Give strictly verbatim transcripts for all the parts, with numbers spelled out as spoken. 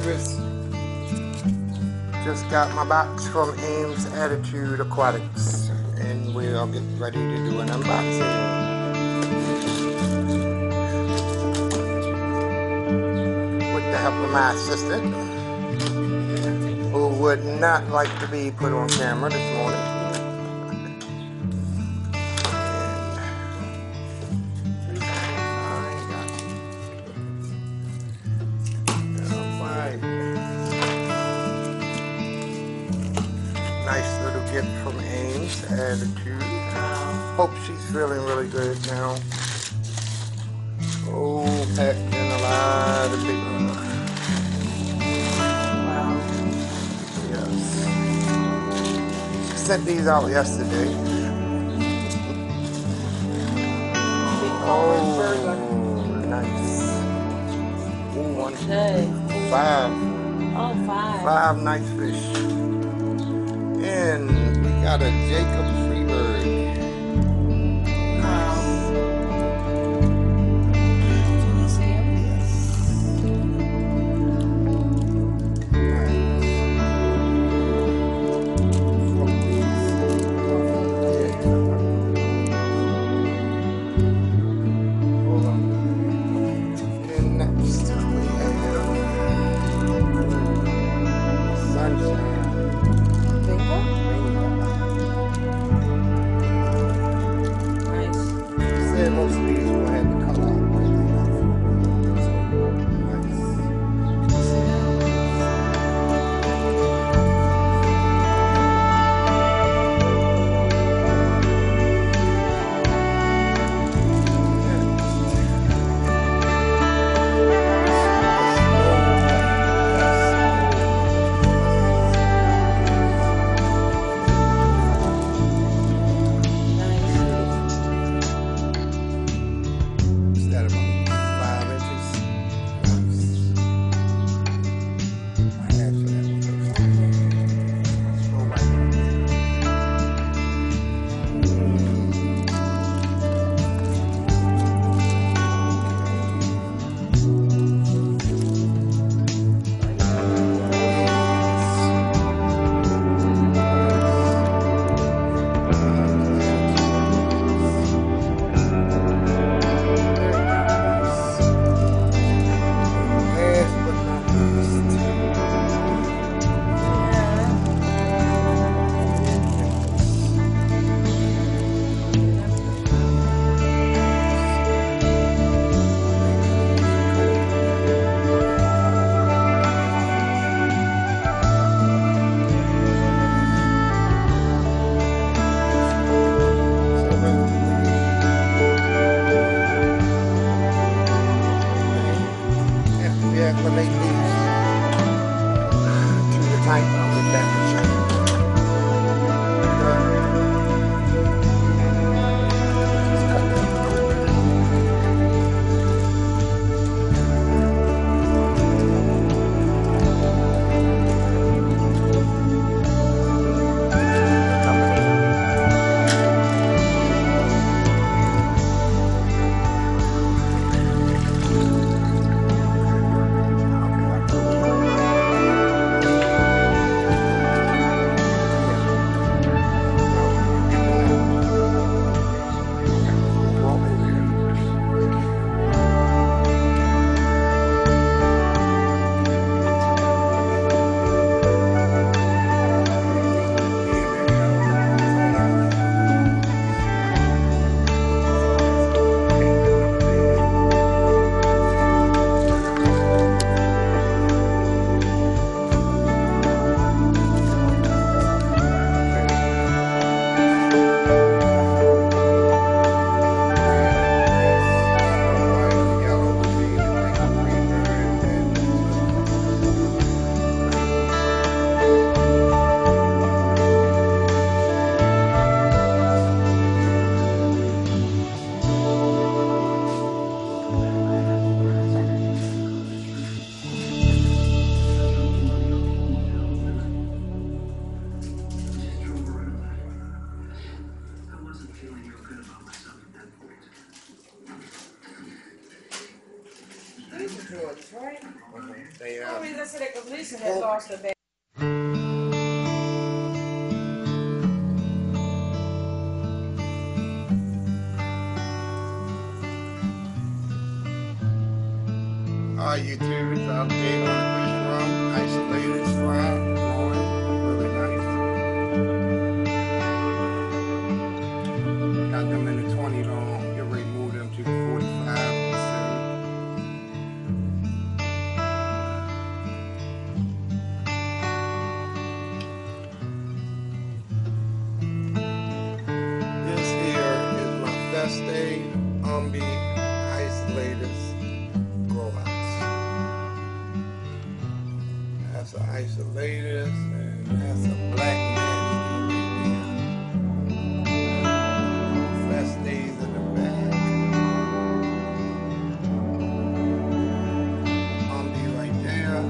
service. Just got my box from Ames Attitude Aquatics, and we'll get ready to do an unboxing. With the help of my assistant, who would not like to be put on camera this morning. Nice little gift from Ames Attitude. Hope she's feeling really good now. Oh, packed in a lot of paper. Wow. Yes. She sent these out yesterday. Oh, nice. Ooh, one, two, Okay. five. Oh, five. Five nice fish. And we got a Jacob Freebird. Wow. Can you see him? Yes. And next we have Sunshine. Nice. Said most of these will have to cut out. These are Jordans, right? Mhm. They The uh, only reason I said that because Lisa had lost her bag. Hi YouTube, it's update on the Booster Room. Isolated fly, growing, really nice. Got them in the twenty long, get ready to move them to the forty-five percent. This here is my Feste Umbi Isolators growouts. That's an Isolators and that's a Black Magic. Festes in the back. Umbi right there.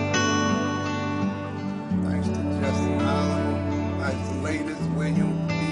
Thanks to Justin Allen. Isolators, William B.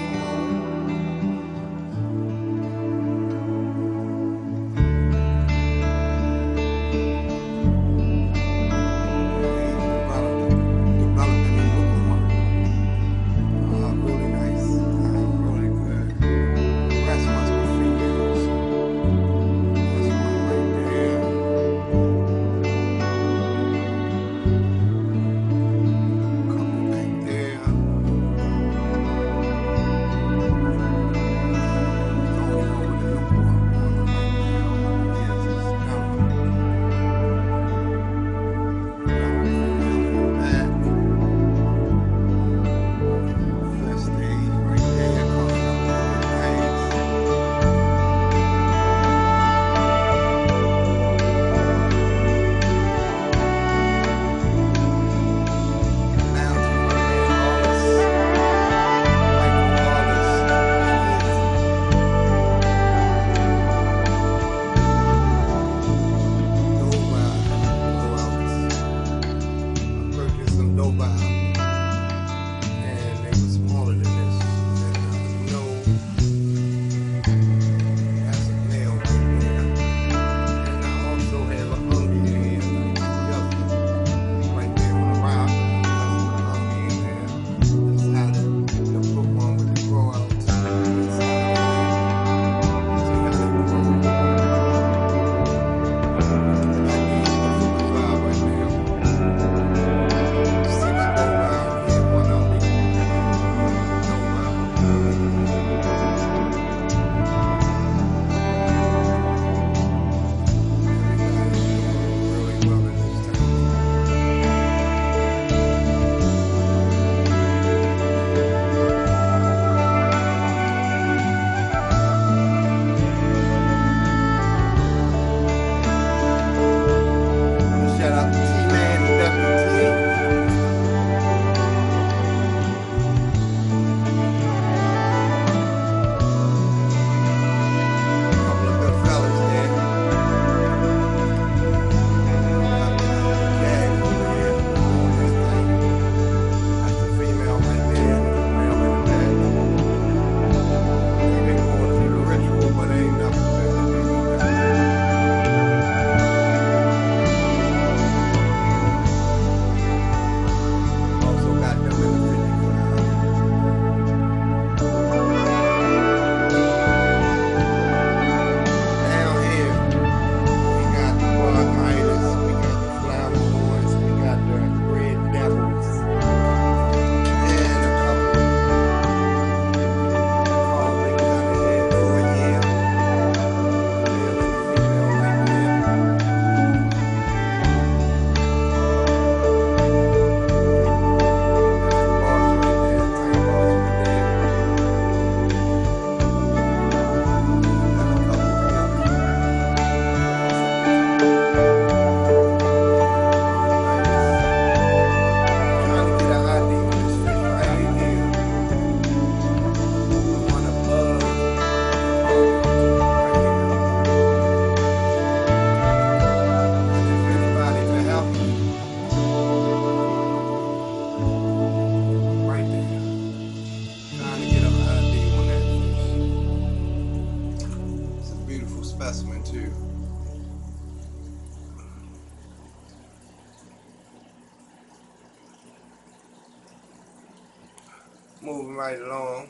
moving right along.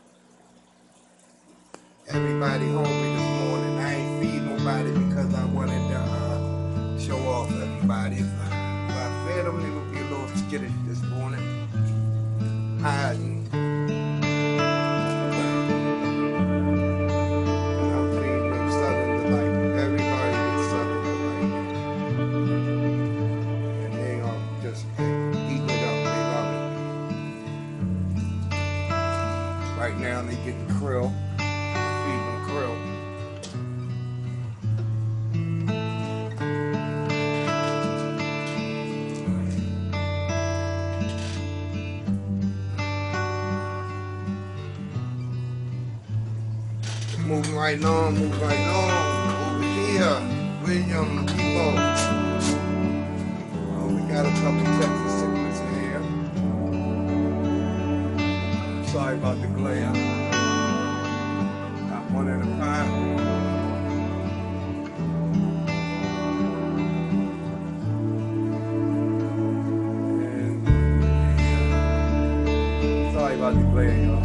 Everybody hungry this morning. I ain't feed nobody because I wanted to uh, show off everybody. If I, if I fed them, they would be a little skittish this morning. Hiding. I'm feeding them Southern Delight. Everybody gets Southern Delight. And they are just eating it up. They love it. Right now they getting krill. Feed them krill. Moving right on, moving right on. Over here, William Depot. Oh, we got a couple Texas cichlids in here. Sorry about the glare. Got one at a time. And sorry about the glare, y'all.